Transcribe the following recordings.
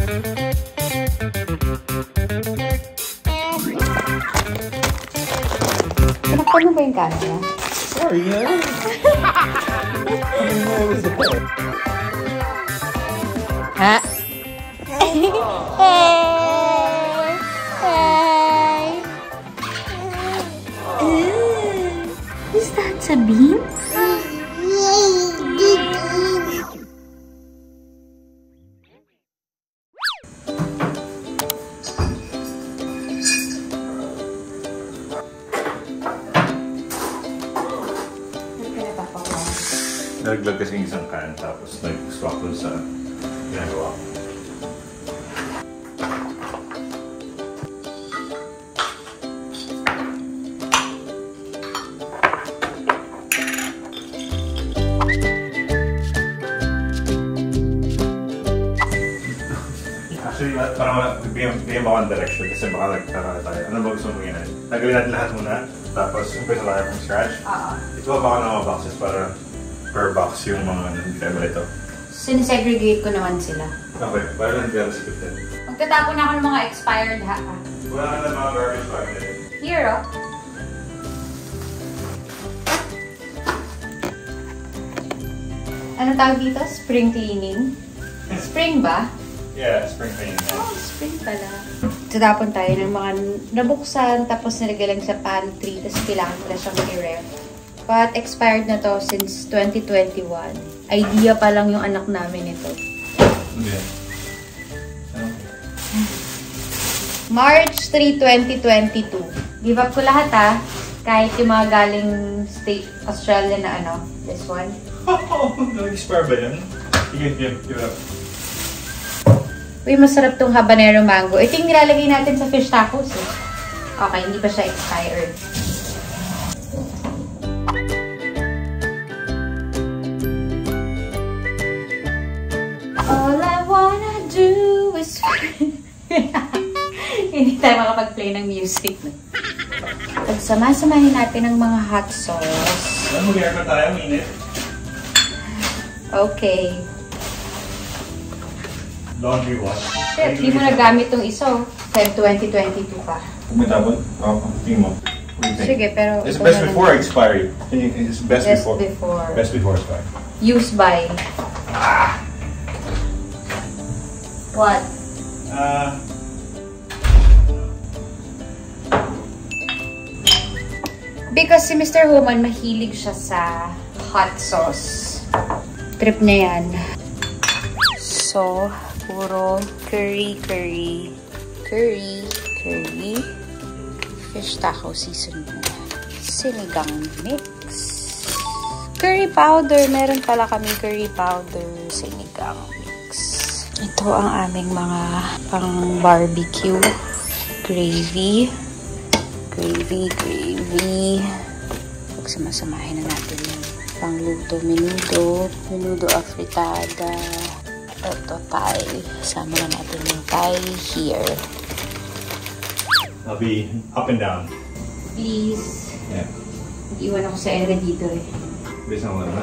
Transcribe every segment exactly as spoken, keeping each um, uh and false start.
Pinakpan mo ba yung camera? Sorry, yeah. Ha? Hey! Hey! Uh, is that Sabine? Naglag kasi isang can, tapos nag-swap dun sa ginagawa ko. Actually, parang bigyan ba ako ng direction kasi baka nagtara tayo. Ano ba gusto mo ganyan? Nagawin natin lahat muna, tapos umpisa tayo from scratch. Oo. Ito ba ako ng mga boxes para per box yung mga nandito ito? Sinesegregate ko naman sila. Okay, para lang pero scripted. Magtatapon na ako ng mga expired ha. Wala na lang mga garbage bag nila. Here, oh. Ano tawag dito? Spring cleaning? Spring ba? Yeah, spring cleaning. Yeah. Oh, spring pala. Tatapon tayo ng mga nabuksan, tapos nilagay lang sa pantry, tapos kailangan ko na siyang i-ref. But expired na to since twenty twenty-one. Idea pa lang yung anak namin ito. Okay. March three, twenty twenty-two. Give up ko lahat ha. Kahit yung mga galing state Australia na ano. This one. Oh, nag-expire ba yan? Sige, give, give up. Uy, masarap tong habanero mango. Ito yung nilalagay natin sa fish tacos eh. Okay, hindi pa siya expired. All I wanna do is... Hindi tayo makapag-play ng music. Pagsama-samahin natin ng mga hot sauce. Alam mo, gaya pa tayo, minute. Okay. Laundry wash. Shit, di mo nagamit tong iso. Feb twenty twenty-two pa. Kung may tapon, oh, tingin mo. What do you think? Sige, pero... It's best before expiry. It's best, Best before. before. Best before expiry. Use by. Ah! What? Uh, Because si Mister Homan, mahilig siya sa hot sauce. Trip na yan. So, puro curry, curry, curry, curry. Fish taco season muna. Sinigang mix. Curry powder. Meron pala kaming curry powder. Sinigang mix. Ito ang aming mga pang barbecue. Gravy. Gravy, gravy. Pagsamasamahin na natin yung pangluto, menudo. Menudo afritada. Ito, Thai. Sama na natin yung Thai here. I'll be up and down. Please. Yeah. Iwan ako sa ere dito eh. Based on what?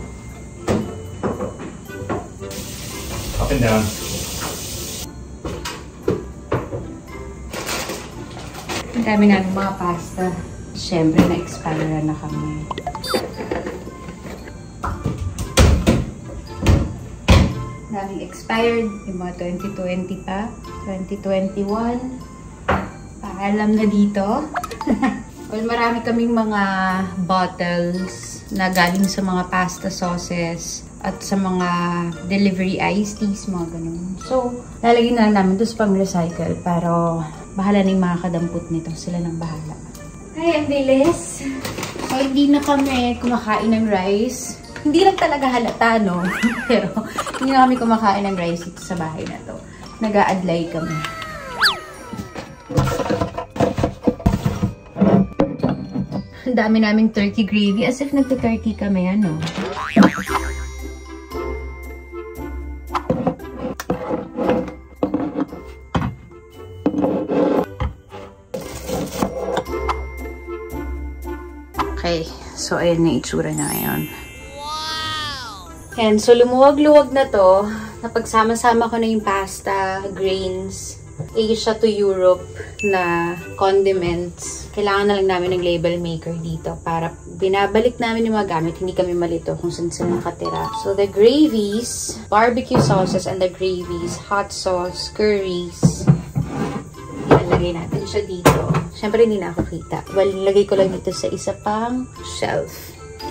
Up and down. Ang dami namin mga pasta. Siyempre, na-expire na kami. Daming expired. Yung mga twenty twenty pa. twenty twenty-one. Paalam na dito. Well, marami kaming mga bottles na galing sa mga pasta sauces at sa mga delivery iced teas, mga ganun. So, lalagyan na lang namin doon pang recycle. Pero, bahala na yung mga kadampot nito. Sila nang bahala. Ay, ang bilis. So, hindi na kami kumakain ng rice. Hindi lang talaga halata, no? Pero, hindi na kami kumakain ng rice dito sa bahay na to. Nag-a-adlay kami. Ang dami naming turkey gravy. As if nagta-turkey kami, ano? Okay. So, ayan na itsura niya ngayon. Wow! Ayan. So, lumuwag-luwag na to. napagsama-sama ko na yung pasta, grains, Asia to Europe na condiments. Kailangan na lang namin ng label maker dito para binabalik namin yung mga gamit. Hindi kami malito kung saan sila nakatira. So, the gravies, barbecue sauces and the gravies, hot sauce, curries. Ilalagay natin siya dito. Siyempre, hindi na ako kita. Well, ilagay ko lang dito sa isa pang shelf.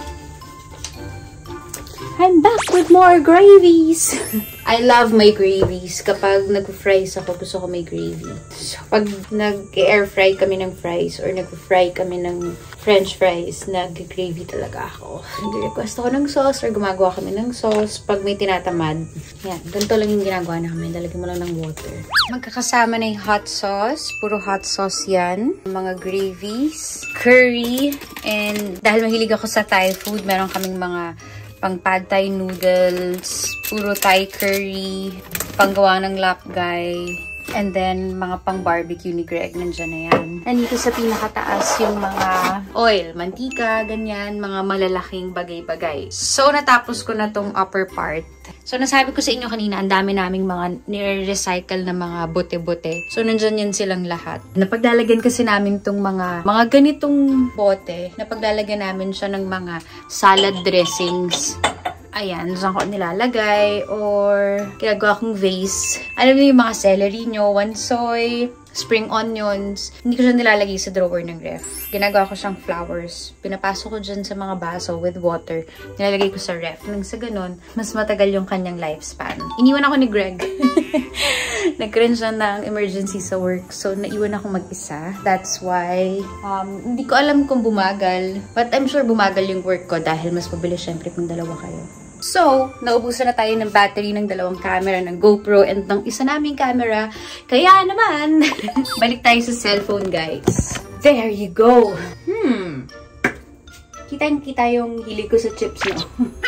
I'm back with more gravies! I love my gravies. Kapag nag-fries ako, gusto ko may gravy. So, pag nag-air fry kami ng fries or nag-fry kami ng french fries, nag-gravy talaga ako. Nag-request ako ng sauce or gumagawa kami ng sauce pag may tinatamad. Yan, ganito lang yung ginagawa namin. Lalagyan mo lang ng water. Magkakasama na yung hot sauce. Puro hot sauce yan. Mga gravies, curry, and dahil mahilig ako sa Thai food, meron kaming mga pang pad thai noodles, puro Thai curry, panggawa ng lapgay, and then mga pang barbecue ni Greg, nandyan na yan. And dito sa pinakataas yung mga oil, mantika, ganyan, mga malalaking bagay-bagay. So, natapos ko na tong upper part. So, nasabi ko sa inyo kanina, ang dami naming mga nire-recycle na mga bote-bote. So, nandyan yan silang lahat. Napaglalagyan kasi namin tong mga, mga ganitong bote, napaglalagyan namin siya ng mga salad dressings. Ayan, saan ko nilalagay, or ginagawa kong vase. Alam niyo yung mga celery nyo, one soy, spring onions. Hindi ko siya nilalagay sa drawer ng ref. Ginagawa ko siyang flowers. Pinapasok ko dyan sa mga baso with water. Nilalagay ko sa ref. Nang sa ganun, mas matagal yung kanyang lifespan. Iniwan ako ni Greg. Nagkaroon siya ng emergency sa work. So, naiwan ako mag-isa. That's why, um, hindi ko alam kung bumagal. But I'm sure bumagal yung work ko dahil mas mabilis syempre kung dalawa kayo. So, naubusan na tayo ng battery ng dalawang camera, ng GoPro, and ng isa naming camera. Kaya naman, balik tayo sa cellphone, guys. There you go! Hmm. Kitang-kita yung hilig ko sa chips, no?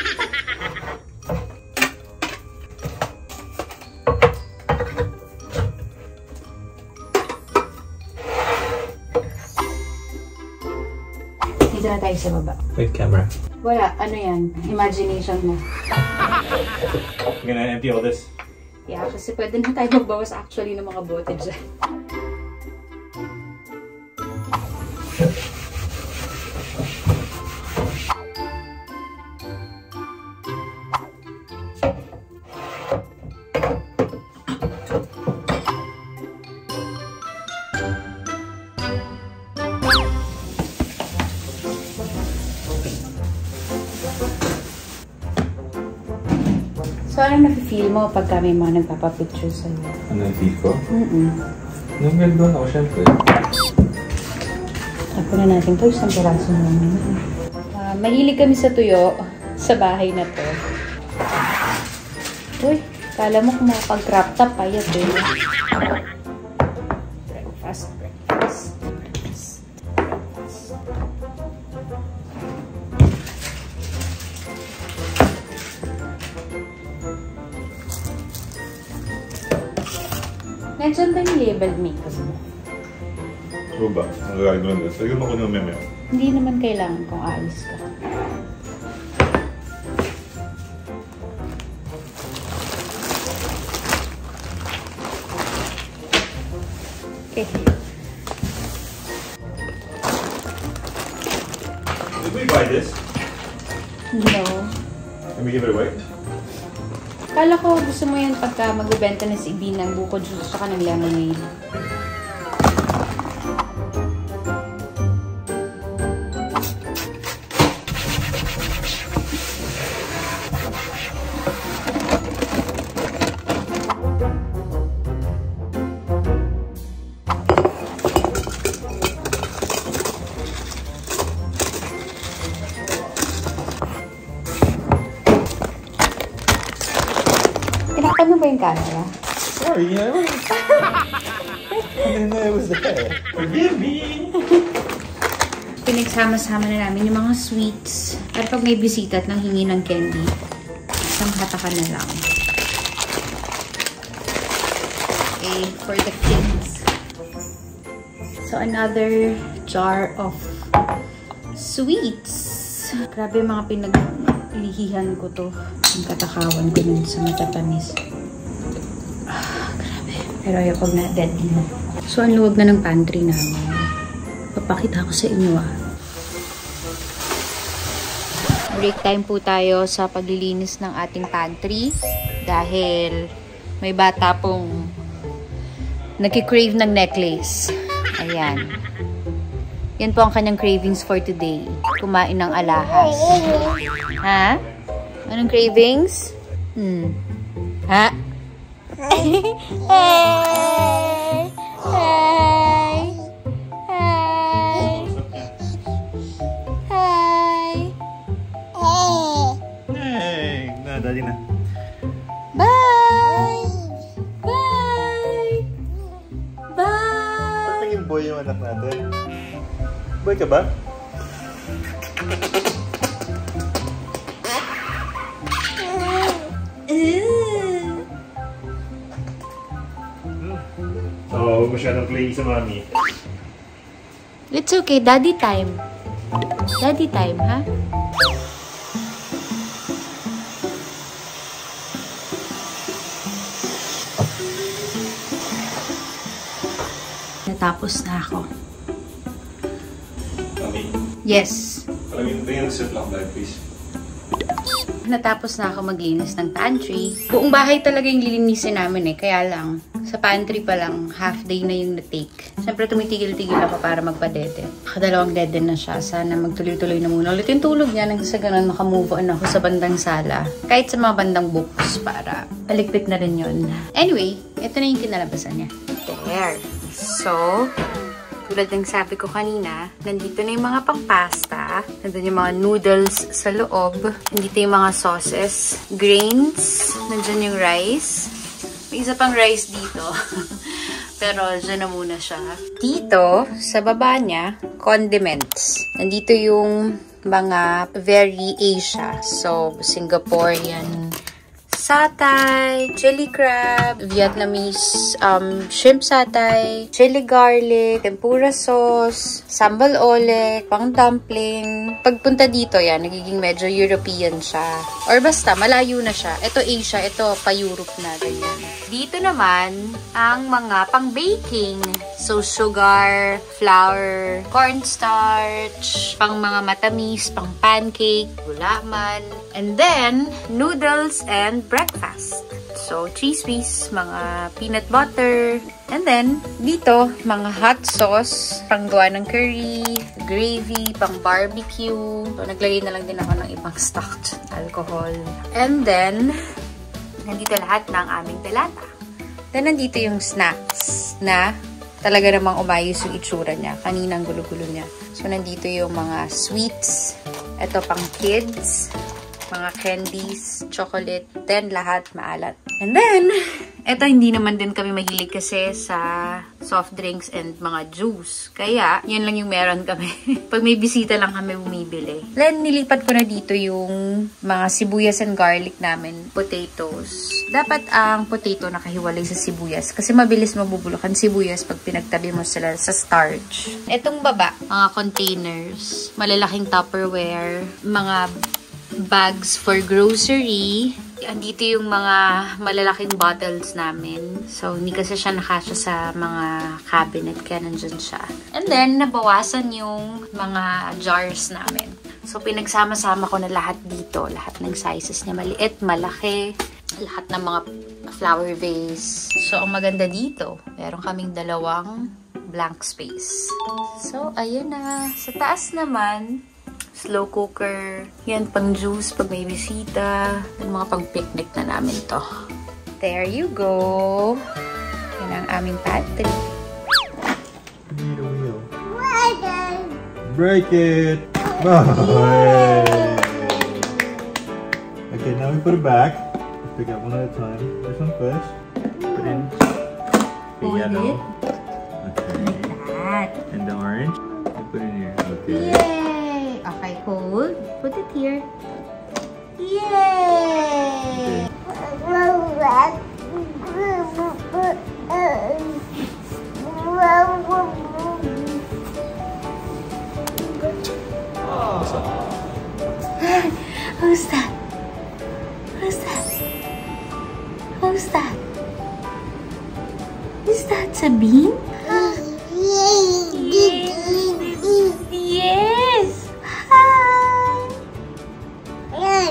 Dito na tayo sa baba. Wait, camera. Wala. Ano yan? Imagination mo. You're gonna empty all this? Yeah, kasi pwede na tayo magbawas actually ng mga bote dyan. So, ano nafe-feel mo pagka may mga nagpapapicture sa'yo? Ano yung feel ko? Mm-mm. Nung doon ako, syempre. Ako na natin to, isang piraso naman. Uh, mahilig kami sa tuyo sa bahay na to. Uy, kala mo kung makapag-crop top, ayat eh. Breakfast, breakfast, breakfast, breakfast. Nandiyan ba yung label maker mo? Oo ba? Ang gagawin doon. Sige mo ko ng meme. Hindi naman kailangan kung alis ka. Okay. Did we buy this? No. Can we give it away? Kala ko gusto mo yan pagka magbibenta na si Ibi ng buko juice saka ng lemonade. Tinakpan mo ba yung camera? Sorry, I was... I didn't know it was there. Forgive me! Pinagsama-sama na namin yung mga sweets. Pero pag may bisita at nang hingi ng candy, isang hatakan na lang. Okay, for the kids. So, another jar of sweets. Grabe mga pinaglihihan ko to. Ang katakawan ko nun sa matatamis. Pero ayoko na deadly. So, ang luwag na ng pantry namin. Papakita ko sa inyo ah. Break time po tayo sa paglilinis ng ating pantry. Dahil may bata pong nagki-crave ng necklace. Ayan. Yan po ang kanyang cravings for today. Kumain ng alahas. Ha? Anong cravings? Hmm. Ha? Hey! Hey! Hey! Hey! Hey! Hey! Na, daddy na. Bye! Bye! Bye! Ba't naging boy yung anak natin? Boy ka ba? Oh, masyadong play sa mami. It's okay, daddy time. Daddy time, ha? Natapos na ako. Mami? Yes. Alam mo, tingnan sa ziplock bag, please. Natapos na ako maglinis ng pantry. Buong bahay talaga yung lilinisin namin eh. Kaya lang, sa pantry pa lang, half day na yung na-take. Siyempre tumitigil-tigil ako para magpa-dede. Nakadalawang dede na siya. Sana magtuloy-tuloy na muna. Ulit yung tulog niya nang sa ganun makamove on ako sa bandang sala. Kahit sa mga bandang books para palikpik na rin yun. Anyway, ito na yung kinalabasan niya. There. So, tulad ng sabi ko kanina, nandito na yung mga pang-pasta. Nandun yung mga noodles sa loob. Nandito yung mga sauces. Grains. Nandun yung rice. May isa pang rice dito. Pero dyan na muna siya. Dito, sa baba niya, condiments. Nandito yung mga very Asia. So, Singaporean satay, chili crab, Vietnamese um, shrimp satay, chili garlic, tempura sauce, sambal olek, pang dumpling. Pagpunta dito, yan, nagiging medyo European siya. Or basta, malayo na siya. Ito Asia, ito pa-Europe na, ganyan. Dito naman, ang mga pang-baking. So, sugar, flour, cornstarch, pang mga matamis, pang pancake, gulaman, and then, noodles and breakfast. So, cheese whiz, mga peanut butter, and then, dito, mga hot sauce, panggawa ng curry, gravy, pang barbecue. So, naglagay na lang din ako ng ibang stocked alcohol. And then, nandito lahat ng aming delata. Then, nandito yung snacks na talaga namang umayos yung itsura niya. Kaninang gulo-gulo niya. So, nandito yung mga sweets. Ito pang kids. Mga candies, chocolate, then lahat maalat. And then, eto hindi naman din kami mahilig kasi sa soft drinks and mga juice. Kaya, yun lang yung meron kami. Pag may bisita lang kami bumibili. Then, nilipat ko na dito yung mga sibuyas and garlic namin, potatoes. Dapat ang potato nakahiwalay sa sibuyas kasi mabilis mabubulukan sibuyas pag pinagtabi mo sila sa starch. Etong baba, mga containers, malalaking Tupperware, mga bags for grocery. Andito yung mga malalaking bottles namin. So, hindi kasi siya nakasya sa mga cabinet, kaya nandyan siya. And then, nabawasan yung mga jars namin. So, pinagsama-sama ko na lahat dito. Lahat ng sizes niya. Maliit, malaki. Lahat ng mga flower vase. So, ang maganda dito, meron kaming dalawang blank space. So, ayun na. Sa taas naman, slow cooker. Yan, pang juice pag may bisita. Yung mga pang picnic na namin to. There you go. Yan ang aming pantry. You need a wheel. Break it! Break it! Oh, hey. Okay, now we put it back. Let's pick up one at a time. This one first. Put in the yellow. Okay. Like that. And the orange. You put in here. Okay. Yay! Okay, hold. Put it here. Yay! What's up? Who's that? Who's that? Who's that? Is that Sabine? Yes! Hi!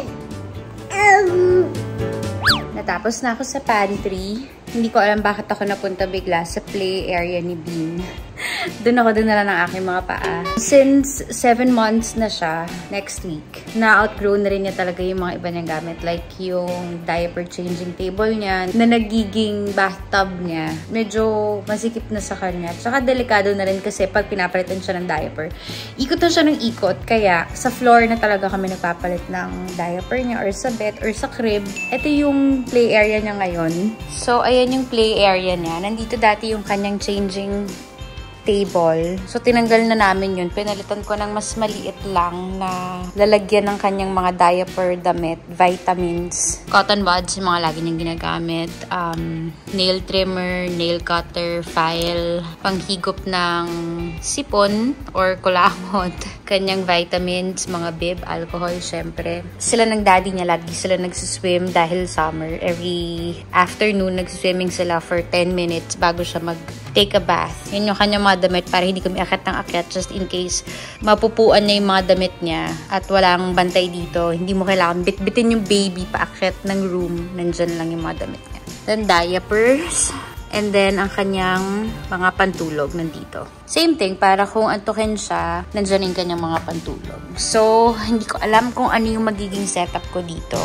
Natapos na ako sa pantry. Hindi ko alam bakit ako napunta bigla sa play area ni Bean. Doon ako dinala ng aking mga paa. Since seven months na siya, next week, na-outgrow na rin niya talaga yung mga iba niyang gamit. Like yung diaper changing table niya, na nagiging bathtub niya. Medyo masikip na sa kanya. Tsaka delikado na rin kasi pag pinapalitan siya ng diaper, ikot na siya ng ikot. Kaya sa floor na talaga kami nagpapalit ng diaper niya or sa bed or sa crib. Ito yung play area niya ngayon. So, ayan yung play area niya. Nandito dati yung kanyang changing table. So, tinanggal na namin yun. Pinalitan ko ng mas maliit lang na lalagyan ng kanyang mga diaper, damit, vitamins. Cotton buds, yung mga lagi niyang ginagamit. Um, nail trimmer, nail cutter, file, panghigop ng sipon or kulamot. Kanyang vitamins, mga bib, alcohol, syempre. Sila ng daddy niya, lagi sila nagsiswim dahil summer. Every afternoon, nagsiswimming sila for ten minutes bago siya mag-take a bath. Yun yung kanyang mga damit para hindi kami akyat ng akyat just in case mapupuan niya yung mga damit niya at walang bantay dito. Hindi mo kailangan bitbitin yung baby paakyat ng room. Nandyan lang yung mga damit niya. Then diapers. And then ang kanyang mga pantulog nandito. Same thing, para kung antukin siya, nandyan yung kanyang mga pantulog. So, hindi ko alam kung ano yung magiging setup ko dito.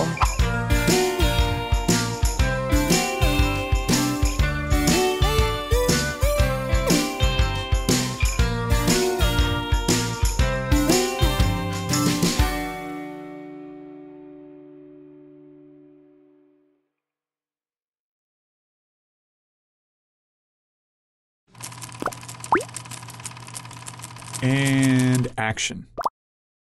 And action.